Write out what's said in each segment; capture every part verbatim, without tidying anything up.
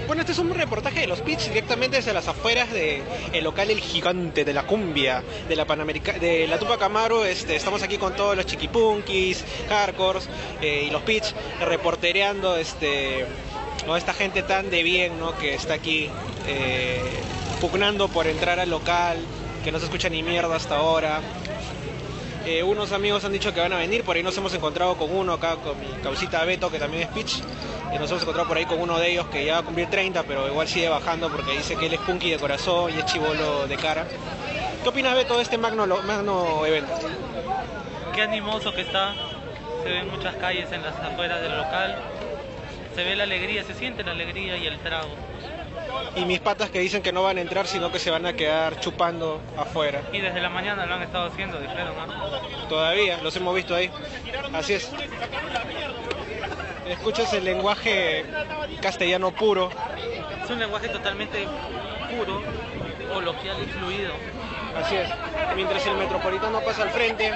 Bueno, este es un reportaje de los Pitch directamente desde las afueras del local El Gigante de la Cumbia, de la Panamerica de la Tupac Amaru. Este, estamos aquí con todos los chiquipunkis, hardcores eh, y los Pitch, reportereando este, ¿no? Esta gente tan de bien, ¿no? Que está aquí eh, pugnando por entrar al local, que no se escucha ni mierda hasta ahora. Eh, unos amigos han dicho que van a venir, por ahí nos hemos encontrado con uno acá, con mi causita Beto, que también es Pitch. Y nos hemos encontrado por ahí con uno de ellos que ya va a cumplir treinta, pero igual sigue bajando porque dice que él es punky de corazón y es chibolo de cara. ¿Qué opinas, Beto, de este magno, magno evento? Qué animoso que está, se ven muchas calles en las afueras del local, se ve la alegría, se siente la alegría y el trago. Y mis patas que dicen que no van a entrar, sino que se van a quedar chupando afuera. Y desde la mañana lo han estado haciendo, dijeron, ¿no? Todavía, los hemos visto ahí. Así es. Escuchas el lenguaje castellano puro. Es un lenguaje totalmente puro, coloquial y fluido. Así es. Mientras el metropolitano pasa al frente.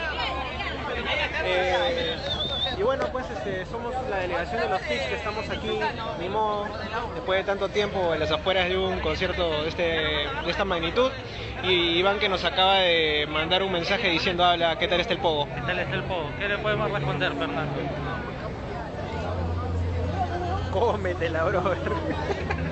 Eh, y bueno, pues este, somos la delegación de los Pitch que estamos aquí, ni modo, después de tanto tiempo en las afueras de un concierto de, este, de esta magnitud. Y Iván, que nos acaba de mandar un mensaje diciendo: habla, ¿qué tal está el pogo? ¿Qué tal está el pogo? ¿Qué le podemos responder, Fernando? Cómetela, brother.